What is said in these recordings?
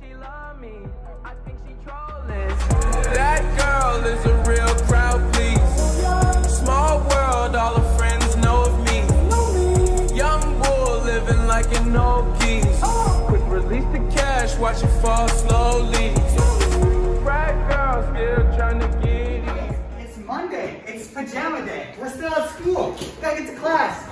she love me. I think she trolling. That girl is a real crowd, please. Small world, all her friends know of me. Young bull living like an old geese. Quick release the cash, watch it fall slowly. Right girl, still trying to get it. It's Monday. It's pajama day. We're still at school. Gotta get to class.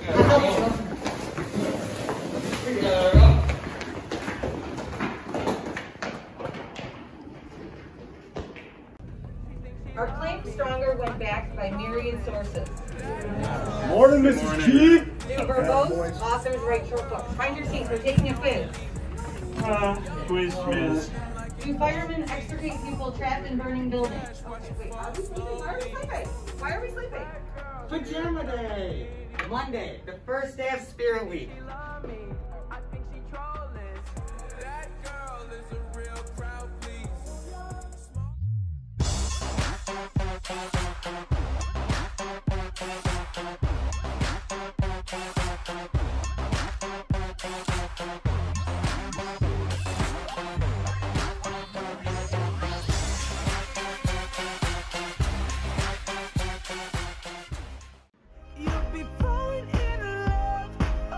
Our claim stronger when backed by myriad sources. Morning, Mrs. Key. New verbose, authors write short books. Find your seats, we're taking a quiz. Quiz, miss. Do firemen extricate people trapped in burning buildings? Okay, wait, are we sleeping? Why are we sleeping? Why are we sleeping? Pajama day. Monday, the first day of Spirit Week. I think she trolling. That girl is a real crowd, please. You'll be falling in love.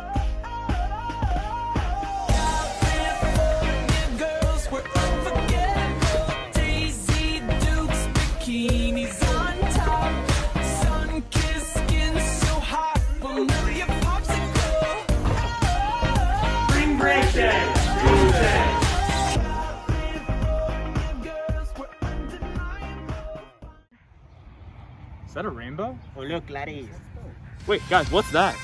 California girls were unforgettable. Daisy Dukes, bikinis on top. Sun-kissed skin so hot. Familiar popsicle. Spring break day. Tuesday. California girls were undeniable. Is that a rainbow? Oh, look, Clarice. Wait, guys, what's that?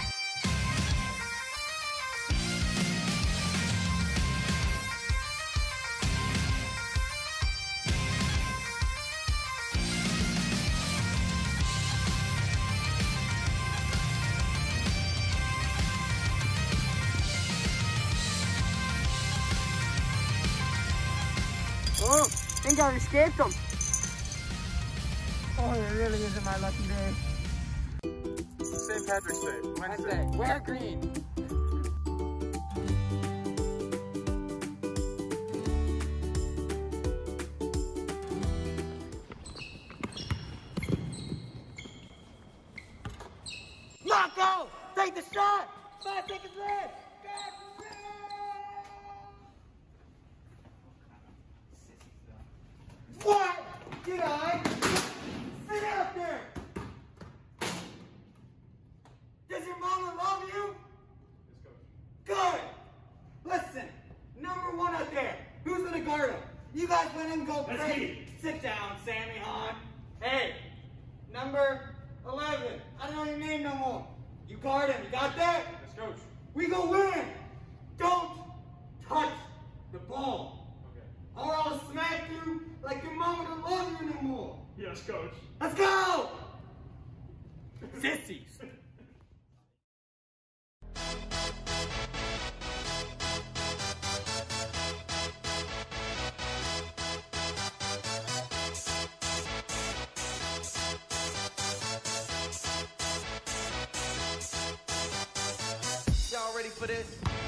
Oh, think I've escaped them. Oh, it really isn't my lucky day. St. Patrick's Day, Wednesday. Wear green. Marco! Take the shot! 5 seconds left! What? Did I? Sit out there! Does your mama love you? Good! Listen, number 1 out there. Who's gonna guard him? You guys let him go crazy. Sit down, Sammy Hahn. Hey, number 11. I don't know your name no more. You guard him. You got that? Yes, coach. We go win. Don't touch the ball. Okay. Or I'll smack you like your mama don't love you no more. Yes, coach. Let's go! Sissies. Y'all ready for this?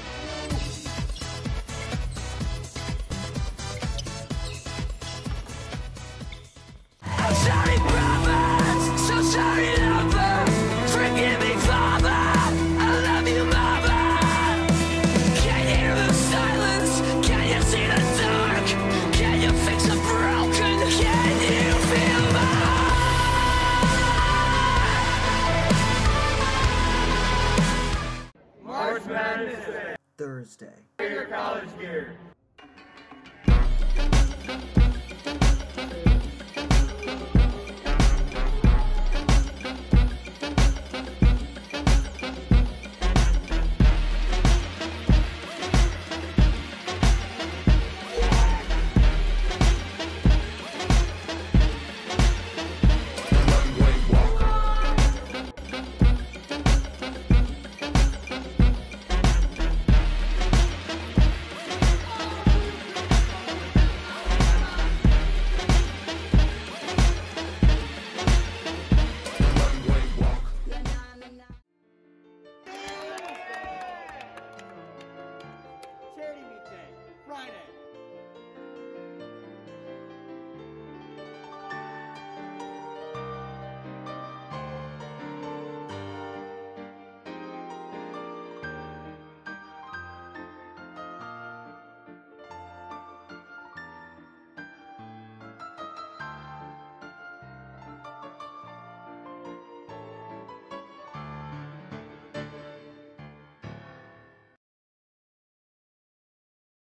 I'm sorry, brother. So sorry, lover. Forgive me, father. I love you, mother. Can you hear the silence? Can you see the dark? Can you fix a broken? Can you feel March Madness Day. Thursday. Your college gear.